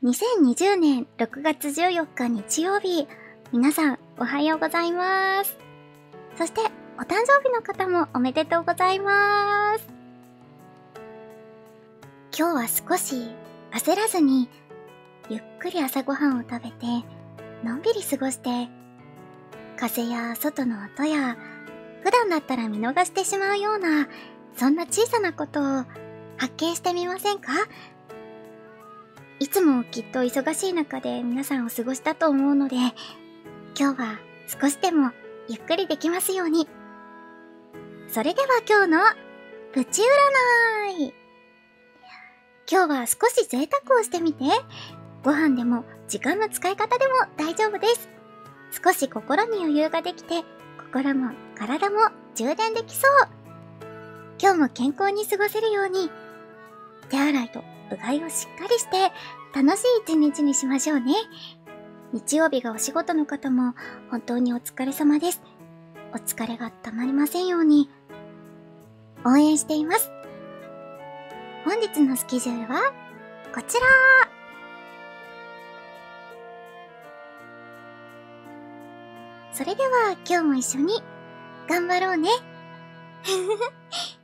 2020年6月14日日曜日、皆さんおはようございます。そしてお誕生日の方もおめでとうございます。今日は少し焦らずにゆっくり朝ごはんを食べてのんびり過ごして、風や外の音や普段だったら見逃してしまうようなそんな小さなことを発見してみませんか？いつもきっと忙しい中で皆さんを過ごしたと思うので、今日は少しでもゆっくりできますように。それでは今日のプチ占い。今日は少し贅沢をしてみて、ご飯でも時間の使い方でも大丈夫です。少し心に余裕ができて、心も体も充電できそう。今日も健康に過ごせるように、手洗いとうがいをしっかりして楽しい一日にしましょうね。日曜日がお仕事の方も本当にお疲れ様です。お疲れがたまりませんように応援しています。本日のスケジュールはこちら。それでは今日も一緒に頑張ろうね。